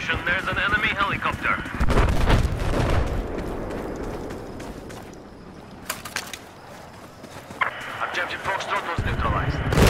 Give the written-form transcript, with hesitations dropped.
position, there's an enemy helicopter. Objective Foxtrot was neutralized.